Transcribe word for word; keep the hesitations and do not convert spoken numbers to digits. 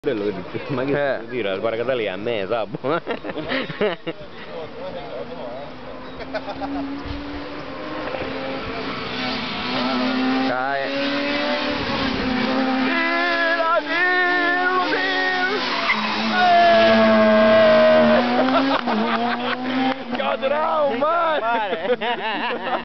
Quello che dice, ma che Eh. devo dire, guarda lì a me, sabo. Dai. Got it out, man!